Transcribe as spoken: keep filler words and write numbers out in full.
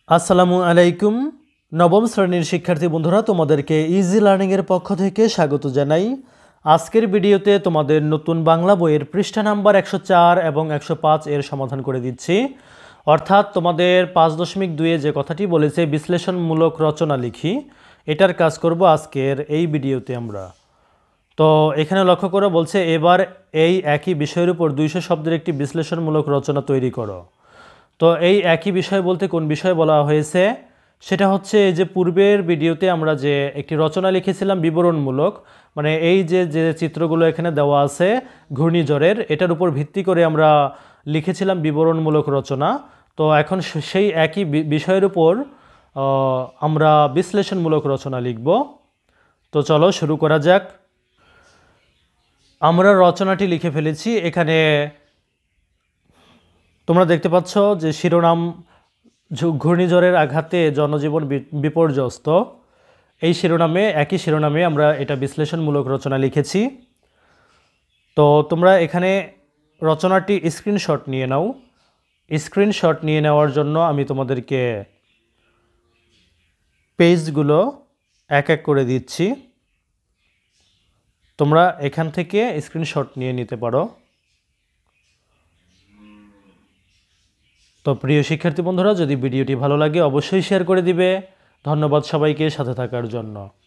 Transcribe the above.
আসসালামু আলাইকুম। নবম শ্রেণীর শিক্ষার্থী বন্ধুরা, তোমাদেরকে ইজি লার্নিংয়ের পক্ষ থেকে স্বাগত জানাই। আজকের ভিডিওতে তোমাদের নতুন বাংলা বইয়ের পৃষ্ঠা নাম্বার একশো চার এবং একশো পাঁচ এর সমাধান করে দিচ্ছি। অর্থাৎ তোমাদের পাঁচ দশমিক দুইয়ে যে কথাটি বলেছে বিশ্লেষণমূলক রচনা লিখি, এটার কাজ করব আজকের এই ভিডিওতে আমরা। তো এখানে লক্ষ্য করে বলছে, এবার এই একই বিষয়ের উপর দুইশো শব্দের একটি বিশ্লেষণমূলক রচনা তৈরি করো। তো এই একই বিষয় বলতে কোন বিষয় বলা হয়েছে সেটা হচ্ছে যে পূর্বের ভিডিওতে আমরা যে একটি রচনা লিখেছিলাম বিবরণমূলক, মানে এই যে যে চিত্রগুলো এখানে দেওয়া আছে ঘূর্ণিঝড়ের, এটার উপর ভিত্তি করে আমরা লিখেছিলাম বিবরণমূলক রচনা। তো এখন সেই একই বিষয়ের উপর আমরা বিশ্লেষণমূলক রচনা লিখব। তো চলো শুরু করা যাক। আমরা রচনাটি লিখে ফেলেছি। এখানে তোমরা দেখতে পাচ্ছ যে শিরোনাম ঘূর্ণিঝড়ের আঘাতে জনজীবন বিপর্যস্ত। এই শিরোনামে একই শিরোনামে আমরা এটা বিশ্লেষণমূলক রচনা লিখেছি। তো তোমরা এখানে রচনাটি স্ক্রিনশট নিয়ে নাও। স্ক্রিনশট নিয়ে নেওয়ার জন্য আমি তোমাদেরকে পেজগুলো এক এক করে দিচ্ছি। তোমরা এখান থেকে স্ক্রিনশট নিয়ে নিতে পারো। তো প্রিয় শিক্ষার্থী বন্ধুরা, যদি ভিডিওটি ভালো লাগে অবশ্যই শেয়ার করে দিবে। ধন্যবাদ সবাইকে সাথে থাকার জন্য।